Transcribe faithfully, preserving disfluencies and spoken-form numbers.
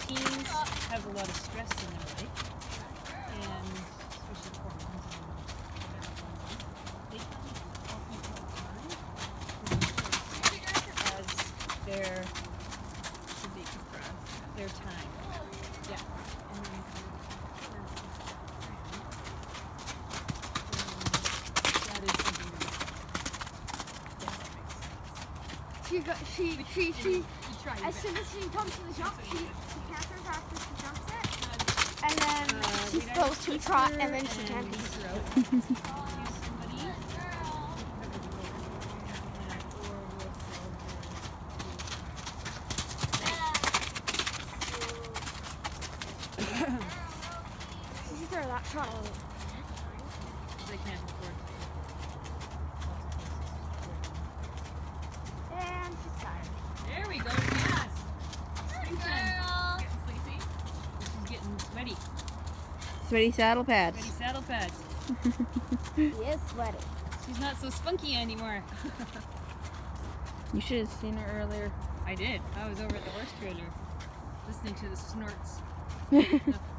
teens have a lot of stress in their life, and especially hormones and they tell me all people all the time as their their time. Yeah. And then that is something that yeah, that makes sense. She got she she she You try your as best. soon as she comes to the jump, she she cancels after she jumps it, and then Uh, she we'd goes either to a kick trot, her and then she and cancels. release her out to somebody, or we'll throw her. She throw that trot. They can't afford to. And she's tired. There we go. Yes. Springtime. Getting sleepy. She's getting sweaty. Sweaty saddle pads. Sweaty saddle pads. She is sweaty. She's not so spunky anymore. You should have seen her earlier. I did. I was over at the horse trailer listening to the snorts.